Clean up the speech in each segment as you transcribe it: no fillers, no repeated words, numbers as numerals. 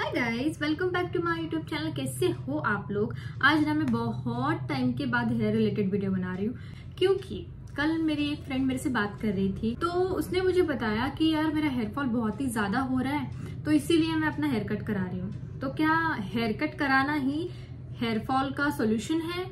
Hi guys, welcome back to my YouTube channel. कैसे हो आप लोग। आज ना मैं बहुत टाइम के बाद हेयर रिलेटेड वीडियो बना रही हूँ, क्योंकि कल मेरी एक फ्रेंड मेरे से बात कर रही थी, तो उसने मुझे बताया कि यार मेरा हेयर फॉल बहुत ही ज्यादा हो रहा है, तो इसीलिए मैं अपना हेयर कट करा रही हूँ। तो क्या हेयर कट कराना ही हेयर फॉल का सोल्यूशन है?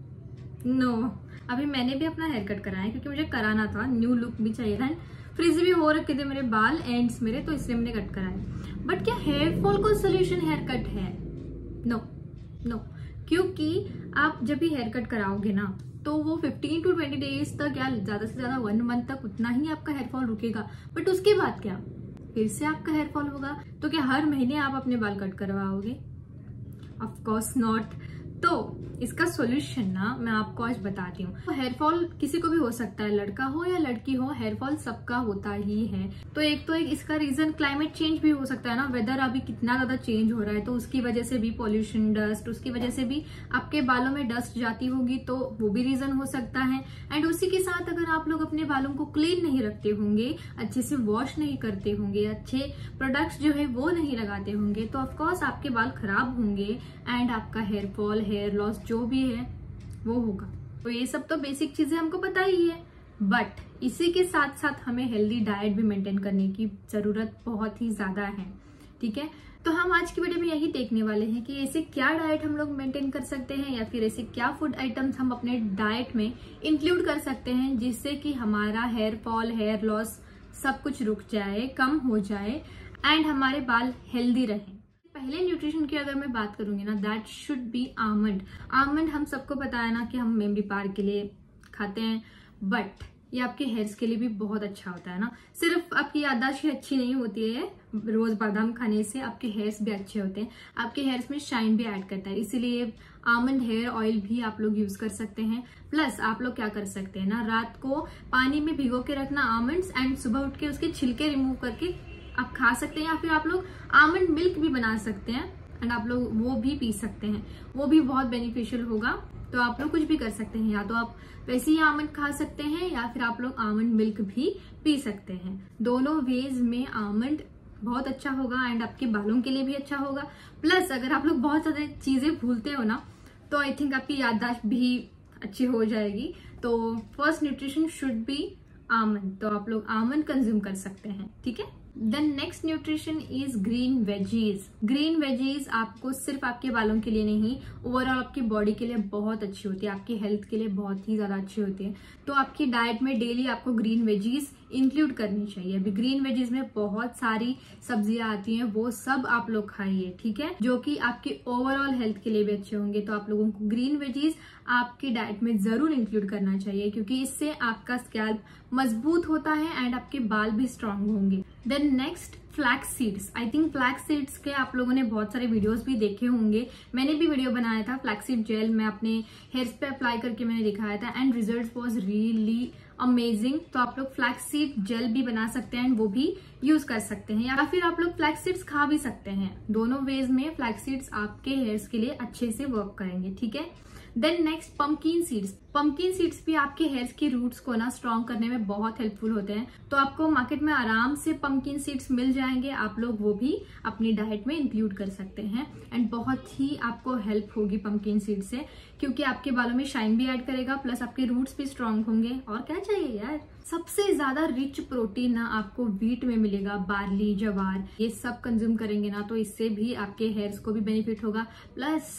नो। अभी मैंने भी अपना हेयर कट कराया क्योंकि मुझे कराना था, न्यू लुक भी चाहिए था, फ्रिज भी हो रखे थे मेरे बाल एंड्स मेरे, तो इसलिए मैंने कट कराया। बट क्या हेयर फॉल का सोल्यूशन हेयर कट है? नो नो, क्योंकि आप जब भी हेयर कट कराओगे ना, तो वो 15 to 20 डेज तक या ज्यादा से ज्यादा 1 मंथ तक उतना ही आपका हेयर फॉल रुकेगा। बट उसके बाद क्या फिर से आपका हेयर फॉल होगा? तो क्या हर महीने आप अपने बाल कट करवाओगे? Of course not. तो इसका सॉल्यूशन ना मैं आपको आज बताती हूँ। तो हेयर फॉल किसी को भी हो सकता है, लड़का हो या लड़की हो, हेयर फॉल सबका होता ही है। तो एक इसका रीजन क्लाइमेट चेंज भी हो सकता है ना। वेदर अभी कितना ज्यादा चेंज हो रहा है, तो उसकी वजह से भी पॉल्यूशन, डस्ट, उसकी वजह से भी आपके बालों में डस्ट जाती होगी, तो वो भी रीजन हो सकता है। एंड उसी के साथ अगर आप लोग अपने बालों को क्लीन नहीं रखते होंगे, अच्छे से वॉश नहीं करते होंगे, अच्छे प्रोडक्ट्स जो है वो नहीं लगाते होंगे, तो ऑफकोर्स आपके बाल खराब होंगे एंड आपका हेयर फॉल, हेयर लॉस जो भी है वो होगा। तो ये सब तो बेसिक चीजें हमको पता ही है, बट इसी के साथ साथ हमें हेल्दी डाइट भी मेंटेन करने की जरूरत बहुत ही ज्यादा है। ठीक है, तो हम आज की वीडियो में यही देखने वाले हैं कि ऐसे क्या डाइट हम लोग मेंटेन कर सकते हैं, या फिर ऐसे क्या फूड आइटम्स हम अपने डाइट में इंक्लूड कर सकते हैं, जिससे कि हमारा हेयर फॉल, हेयर लॉस सब कुछ रुक जाए, कम हो जाए एंड हमारे बाल हेल्दी रहे। पहले न्यूट्रिशन की अगर मैं बात करूंगी ना, that should be almond. Almond हम सबको पता है ना कि हम मेमोरी पावर के लिए खाते हैं, बट ये आपके हेयर्स के लिए भी बहुत अच्छा होता है ना। सिर्फ आपकी याददाश्त ही अच्छी नहीं होती है, रोज बादाम खाने से आपके हेयर्स भी अच्छे होते हैं, आपके हेयर्स में शाइन भी ऐड करता है। इसीलिए आमंड हेयर ऑयल भी आप लोग यूज कर सकते हैं। प्लस आप लोग क्या कर सकते हैं ना, रात को पानी में भिगो के रखना आमंड्स, एंड सुबह उठ के उसके छिलके रिमूव करके आप खा सकते हैं, या फिर आप लोग आमंड मिल्क भी बना सकते हैं एंड आप लोग वो भी पी सकते हैं, वो भी बहुत बेनिफिशियल होगा। तो आप लोग कुछ भी कर सकते हैं, या तो आप वैसे ही आमंड खा सकते हैं या फिर आप लोग आमंड मिल्क भी पी सकते हैं। दोनों वेज में आमंड बहुत अच्छा होगा एंड आपके बालों के लिए भी अच्छा होगा। प्लस अगर आप लोग बहुत ज्यादा चीजें भूलते हो ना, तो आई थिंक आपकी याददाश्त भी अच्छी हो जाएगी। तो first nutrition should be almond, तो आप लोग आमंड कंज्यूम कर सकते हैं। ठीक है, then next nutrition is green veggies. Green veggies आपको सिर्फ आपके बालों के लिए नहीं, ओवरऑल आपकी बॉडी के लिए बहुत अच्छी होती है, आपकी हेल्थ के लिए बहुत ही ज्यादा अच्छी होती है। तो आपकी डाइट में डेली आपको ग्रीन वेजीज इंक्लूड करनी चाहिए। अभी ग्रीन वेजीज में बहुत सारी सब्जियां आती हैं, वो सब आप लोग खाइए, ठीक है, जो कि आपकी ओवरऑल हेल्थ के लिए भी अच्छे होंगे। तो आप लोगों को ग्रीन वेजीज आपकी डाइट में जरूर इंक्लूड करना चाहिए, क्योंकि इससे आपका स्कैल्प मजबूत होता है एंड आपके बाल भी स्ट्रांग होंगे। Then next flax seeds. I think flax seeds के आप लोगों ने बहुत सारे वीडियोस भी देखे होंगे, मैंने भी वीडियो बनाया था। फ्लैक्स सीड जेल मैं अपने हेयर्स पे अप्लाई करके मैंने दिखाया था and result was really amazing. तो आप लोग फ्लैक्स सीड जेल भी बना सकते हैं एंड वो भी यूज कर सकते हैं, या फिर आप लोग फ्लैक्स सीड्स खा भी सकते हैं। दोनों वेज में फ्लैक्स सीड्स आपके हेयर्स के लिए अच्छे से वर्क करेंगे। ठीक है, then next pumpkin seeds. Pumpkin seeds भी आपके हेयर्स की रूट्स को ना स्ट्रॉन्ग करने में बहुत हेल्पफुल होते हैं। तो आपको मार्केट में आराम से पंपकिन सीड्स मिल जाएंगे, आप लोग वो भी अपनी डाइट में इंक्लूड कर सकते हैं एंड बहुत ही आपको हेल्प होगी पंपकिन सीड से, क्योंकि आपके बालों में शाइन भी ऐड करेगा, प्लस आपके रूट्स भी स्ट्रॉन्ग होंगे। और क्या चाहिए यार। सबसे ज्यादा रिच प्रोटीन ना आपको व्हीट में मिलेगा, बार्ली, ज्वार, ये सब कंज्यूम करेंगे ना, तो इससे भी आपके हेयर्स को भी बेनिफिट होगा, प्लस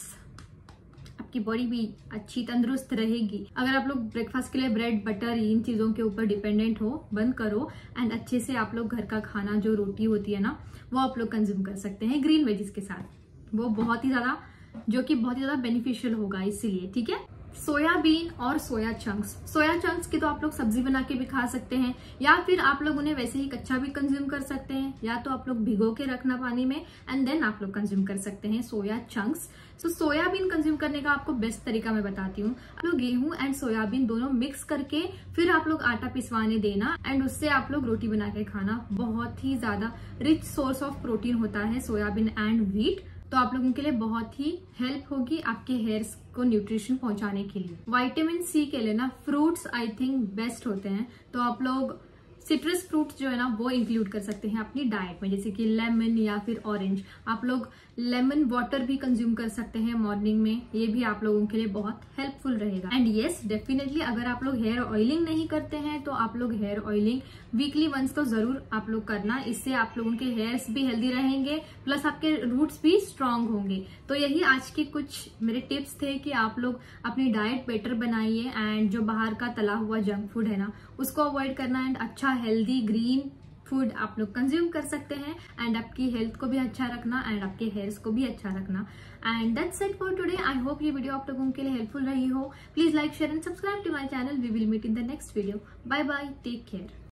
आपकी बॉडी भी अच्छी तंदुरुस्त रहेगी। अगर आप लोग ब्रेकफास्ट के लिए ब्रेड, बटर, इन चीजों के ऊपर डिपेंडेंट हो, बंद करो एंड अच्छे से आप लोग घर का खाना, जो रोटी होती है ना, वो आप लोग कंज्यूम कर सकते हैं ग्रीन वेजीज के साथ। वो बहुत ही ज्यादा, जो कि बहुत ही ज्यादा बेनिफिशियल होगा इसीलिए। ठीक है, सोयाबीन और सोया चंक्स। सोया चंक्स की तो आप लोग सब्जी बना के भी खा सकते हैं, या फिर आप लोग उन्हें वैसे ही कच्चा भी कंज्यूम कर सकते हैं, या तो आप लोग भिगो के रखना पानी में एंड देन आप लोग कंज्यूम कर सकते हैं सोया चंक्स। तो सोयाबीन कंज्यूम करने का आपको बेस्ट तरीका मैं बताती हूँ। आप लोग गेहूं एंड सोयाबीन दोनों मिक्स करके फिर आप लोग आटा पिसवाने देना एंड उससे आप लोग रोटी बना के खाना। बहुत ही ज्यादा रिच सोर्स ऑफ प्रोटीन होता है सोयाबीन एंड व्हीट, तो आप लोगों के लिए बहुत ही हेल्प होगी आपके हेयर्स को न्यूट्रिशन पहुंचाने के लिए। विटामिन सी के लिए ना फ्रूट्स आई थिंक बेस्ट होते हैं, तो आप लोग सिट्रस फ्रूट्स जो है ना वो इंक्लूड कर सकते हैं अपनी डाइट में, जैसे कि लेमन या फिर ऑरेंज। आप लोग लेमन वाटर भी कंज्यूम कर सकते हैं मॉर्निंग में, ये भी आप लोगों के लिए बहुत हेल्पफुल रहेगा। एंड यस डेफिनेटली अगर आप लोग हेयर ऑयलिंग नहीं करते हैं तो आप लोग हेयर ऑयलिंग वीकली वंस तो जरूर आप लोग करना, इससे आप लोगों के हेयर्स भी हेल्दी रहेंगे प्लस आपके रूट्स भी स्ट्रांग होंगे। तो यही आज के कुछ मेरे टिप्स थे कि आप लोग अपनी डाइट बेटर बनाइए एंड जो बाहर का तला हुआ जंक फूड है ना उसको अवॉइड करना एंड अच्छा हेल्दी ग्रीन फूड आप लोग कंज्यूम कर सकते हैं एंड आपकी हेल्थ को भी अच्छा रखना एंड आपके हेयर्स को भी अच्छा रखना। And that's it for today. I hope ये वीडियो आप लोगों के लिए हेल्पफुल रही हो। Please like share and subscribe to my channel. We will meet in the next video. Bye bye, take care.